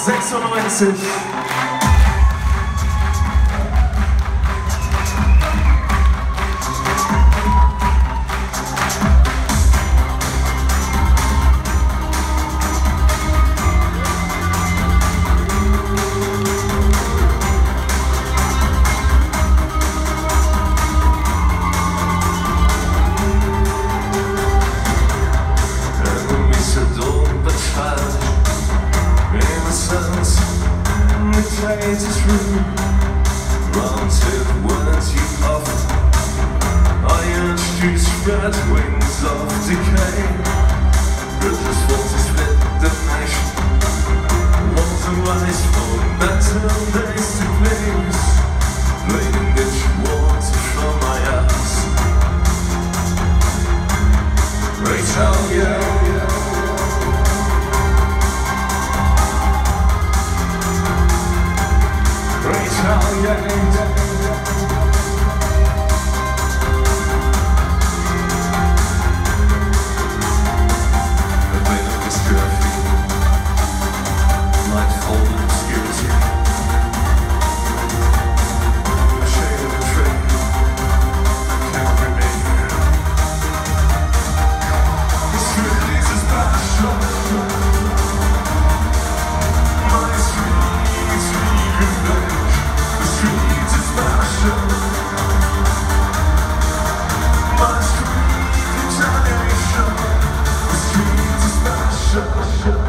96. It's true, granted words you offer. I urge to spread wings of decay. Ruthless forces split the nation. Walls and rise for better days to please. Bleeding ditch water from my ass. Rachel, yeah. Rachel, yeah. The veil of discouragement might hold in obscurity. A shade of a tree cannot remain here. The street is a passion. My streets revenge. The street is passion. My street retaliation. The street is passion.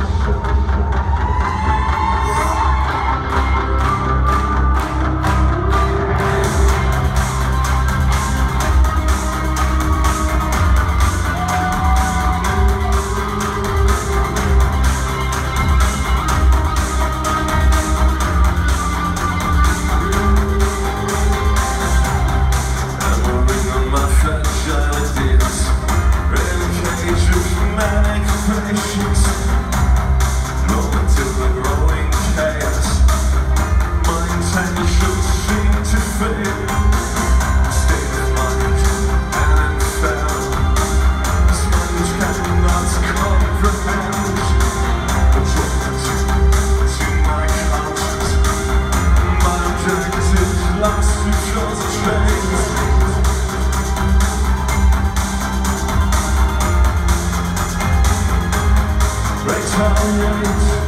Rachel, yeah.